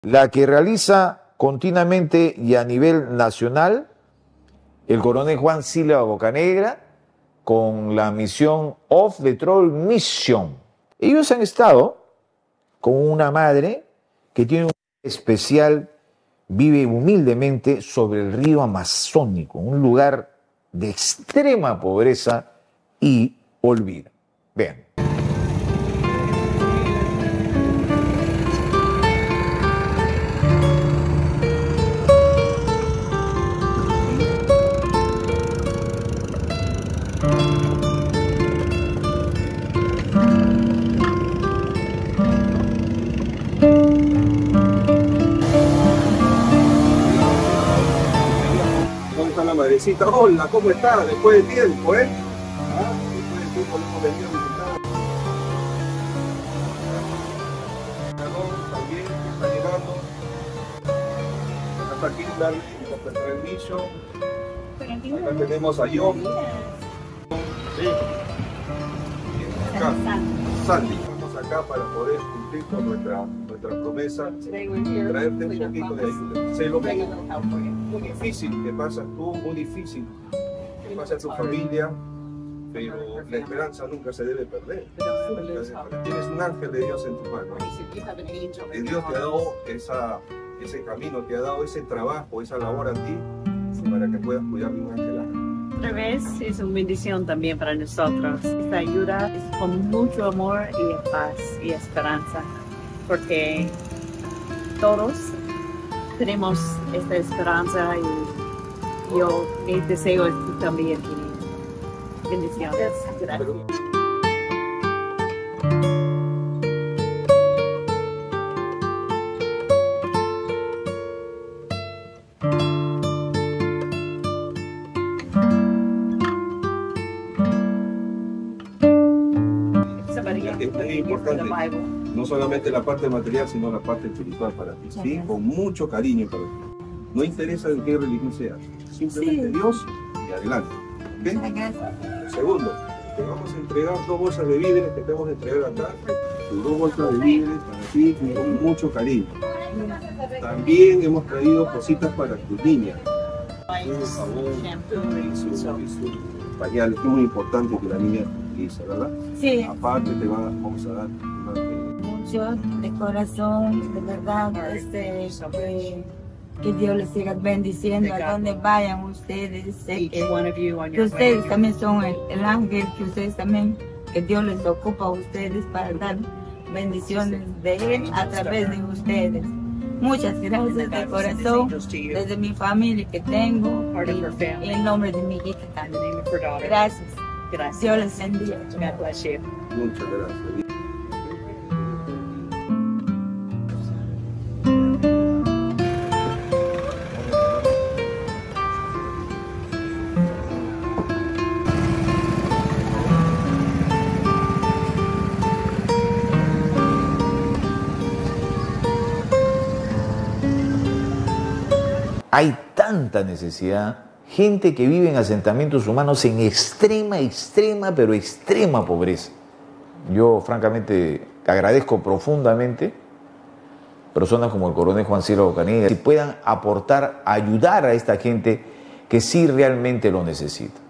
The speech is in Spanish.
la que realiza continuamente y a nivel nacional el coronel Juan Silva Bocanegra con la misión Off the Troll Mission. Ellos han estado con una madre que tiene un especial, vive humildemente sobre el río Amazónico, un lugar de extrema pobreza y olvido. Vean. Madrecita, hola, ¿cómo está? Después de tiempo, ¿eh? Después de tiempo le hemos venido a visitar. También está llegando. Acá está Kimberly, acá está el Millo. Acá tenemos a John. Sí. Acá, Sandy. Estamos acá para poder cumplir con nuestra promesa, traerte un poquito de ayuda. Sé lo que muy difícil que pasas tú, muy difícil que pasa tu familia, pero la esperanza nunca se debe perder. Tienes un ángel de Dios en tu mano. Y Dios te ha dado ese camino, te ha dado ese trabajo, esa labor a ti, para que puedas cuidar de un ángel. Otra vez es una bendición también para nosotros. Esta ayuda es con mucho amor y paz y esperanza, porque todos tenemos esta esperanza y yo mi deseo es que tú también tienes bendiciones. Gracias. Es muy importante, no solamente la parte material, sino la parte espiritual para ti, ¿sí? Con mucho cariño para ti. No interesa en qué religión seas, simplemente Dios y adelante. ¿Okay? Segundo, te vamos a entregar 2 bolsas de víveres que te vamos a entregar acá. Tus 2 bolsas de víveres para ti con mucho cariño. También hemos traído cositas para tus niñas. Su jabón y sus pañales, que es muy importante que la niña utilice, ¿verdad? Sí. Aparte te vamos a dar mucho de corazón, de verdad, que Dios les siga bendiciendo a donde vayan ustedes. Sé que ustedes también son el ángel, que ustedes también, que Dios les ocupa a ustedes para dar bendiciones de Él a través de ustedes. Muchas gracias de corazón, desde mi familia que tengo y en nombre de mi hija también. Gracias. Dios les bendiga. Muchas gracias. Hay tanta necesidad, gente que vive en asentamientos humanos en extrema, pero extrema pobreza. Yo francamente agradezco profundamente personas como el coronel Juan Silva Bocanegra que puedan aportar, ayudar a esta gente que sí realmente lo necesita.